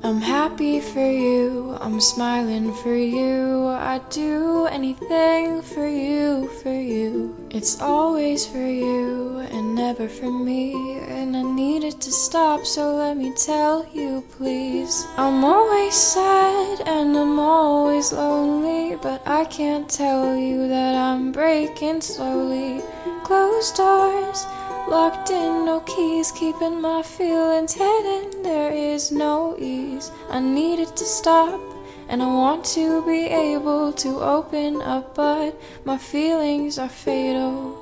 I'm happy for you, I'm smiling for you. I'd do anything for you, for you. It's always for you and never for me. And I need it to stop, so let me tell you, please. I'm always sad and I'm always lonely, but I can't tell you that I'm breaking slowly. Closed doors, locked in, no keys, keeping my feelings hidden. There is no ease. I need it to stop, and I want to be able to open up, but my feelings are fatal.